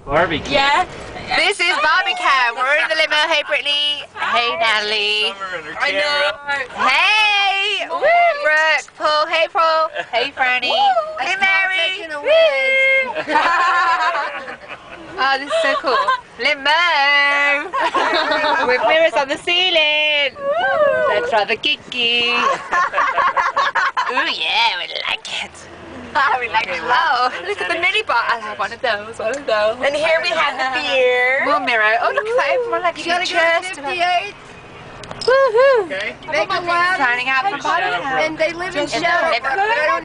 Barbecue. Yeah. This is Barbicam. We're in the limo. Hey, Brittany. Hey, Natalie. I know. Hey, woo, Brooke. Paul. Hey, Paul. Hey, Franny. Hey, Mary. Woo. Oh, this is so cool. Limo. With mirrors on the ceiling. That's rather geeky. Ooh, yeah, we like it. We like it. Oh, look at the mini bar. I have one of those. And here we have the beer. More mirror. Oh, look at that. Everyone likes your chest. 58. Woohoo. Okay. They go out Signing out from Barbicam. and they live in Just Shell. live-